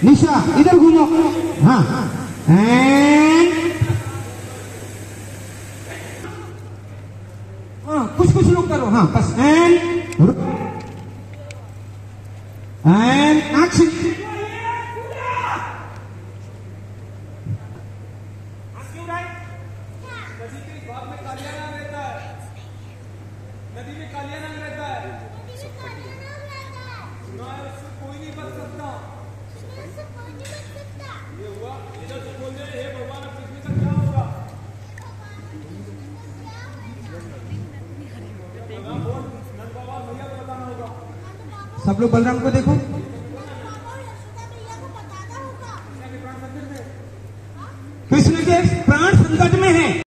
निशा इधर घूमो। हाँ एंड हाँ कुछ लोग करो। हाँ बस एंड एक्शन। नदी में कालिया नाग रहता है ना, उससे कोई नहीं बच सकता। ये हुआ इधर से बोल दे, हे भगवान अब पृथ्वी का क्या होगा? नंद बाबा भैया को बताना होगा। सब लोग बलराम को देखो। कृष्ण के प्राण संकट में है।